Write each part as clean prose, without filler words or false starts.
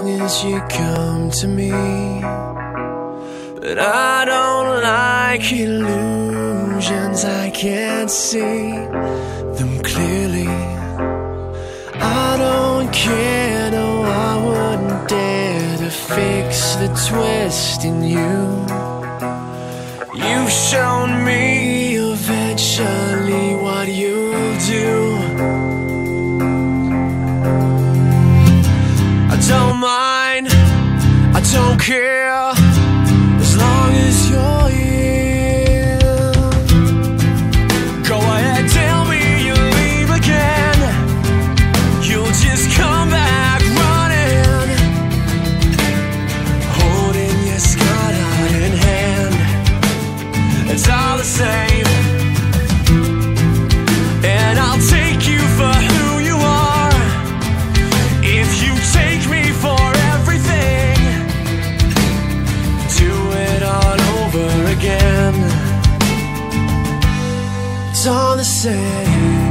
long as you come to me. But I don't like illusions, I can't see them clearly. I don't care, no, I wouldn't dare to fix the twist in you. You've shown me eventually what you'll do. I don't mind, I don't care, as long as you're here. Go ahead, tell me you'll leave again. You'll just come back running, holding your scar out in hand. It's all the same, and I'll take you for who you are. If you take me for everything, do it all over again. It's all the same.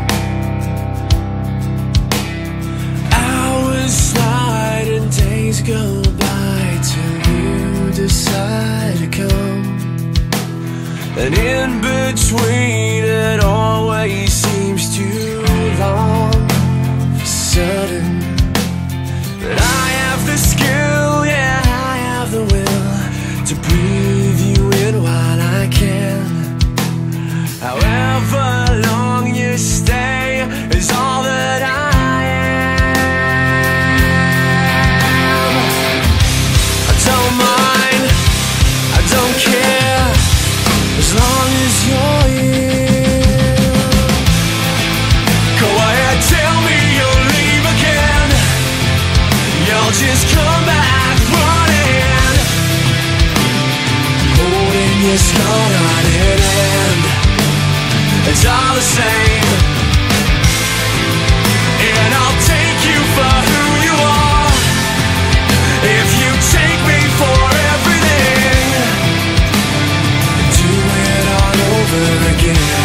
Hours slide and days go by till you decide to come. And in between it always seems too long. For certain that I have the skill, yeah, I have the will to breathe you in while I can. However long you stay is all that I am. I don't mind, I don't care, as long as you're here. Go ahead, tell me you'll leave again. You'll just come back running, holding your scar in hand. It's all the same, and I'll take you for who you are. If you take me for everything, do it all over again.